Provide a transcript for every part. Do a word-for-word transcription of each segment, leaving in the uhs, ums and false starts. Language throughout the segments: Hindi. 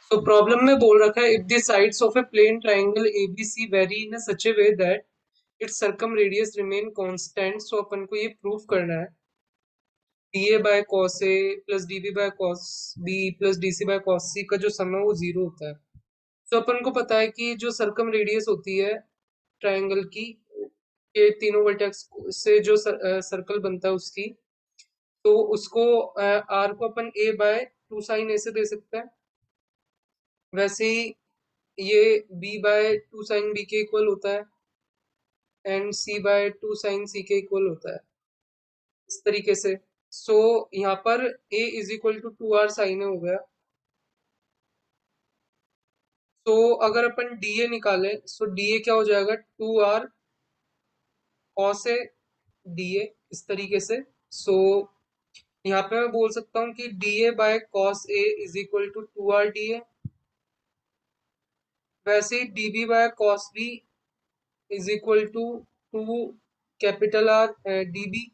तो प्रॉब्लम में बोल रखा है, if the sides of a plane triangle ABC vary in such a way that its circumradius remain constant. So अपन को ये प्रूव करना है d A by cos A plus d B by cos B plus d C by cos C का जो सम है वो जीरो होता है। तो अपन को पता है कि जो सर्कम रेडियस होती है ट्राइंगल की, ये तीनों वर्टेक्स से जो सर्कल बनता है उसकी, तो उसको आर को अपन A by two sine A से दे सकते हैं। वैसे ही ये B by two sine B के इक्वल होता है and C by two sine C के इक्वल होता है, इस तरीके से। सो so, यहाँ पर a is equal to two R sine A हो गया। तो अगर अपन dA निकालें, सो dA क्या हो जाएगा, two R cos A dA, इस तरीके से। सो so, यहाँ पे मैं बोल सकता हूँ कि dA by cos A is equal to two R d A. वैसे ही dB by cos B is equal to two capital R d B.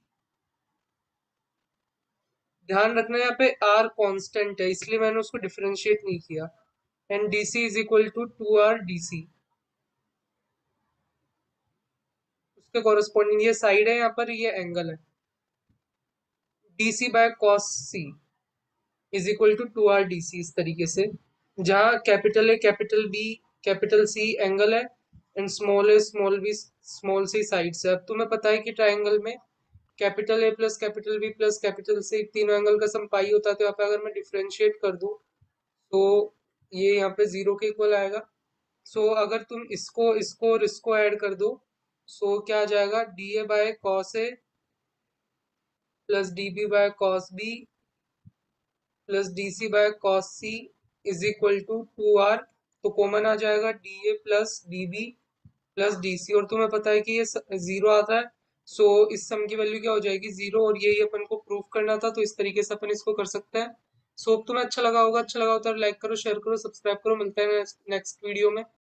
ध्यान रखना यहाँ पे r कांस्टेंट है, इसलिए मैंने उसको डिफरेंशिएट नहीं किया। And d C is equal to two R d C, उसके कॉरेस्पॉन्डिंग ये साइड है, यहाँ पर ये एंगल है। D C by cos C is equal to two R d C, इस तरीके से, जहाँ capital A capital B capital C angle है and small a small b small c side से। अब तुम्हें पता है कि ट्राइंगल में capital A plus capital B plus capital C तीनों एंगल का सम पाई होता है। तो यहाँ पे अगर मैं डिफरेंशिएट कर दूं तो ये यहाँ पे जीरो के इक्वल आएगा। सो so, अगर तुम इसको इसको और इसको ऐड कर दो, सो so, क्या आ जाएगा, d A by cos A plus d B by cos B plus d C by cos C is equal to two R. तो कॉमन आ जाएगा d A plus d B plus d C, और तुम्हें पता है कि ये जीरो आता है। सो so, इस सम की वैल्यू क्या हो जाएगी, जीरो। और यही अपन को प्रूफ करना था, तो इस तरीके से अपन इसको कर सकते हैं। सो so, तुम्हें अच्छा लगा होगा, अच्छा लगा हो तो लाइक करो, शेयर करो, सब्सक्राइब करो। मिलते हैं नेक्स्ट वीडियो में।